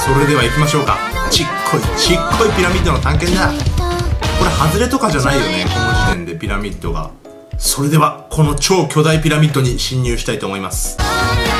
それでは行きましょうか。ちっこいピラミッドの探検だ。これ外れとかじゃないよね、この時点でピラミッドが。それではこの超巨大ピラミッドに侵入したいと思います。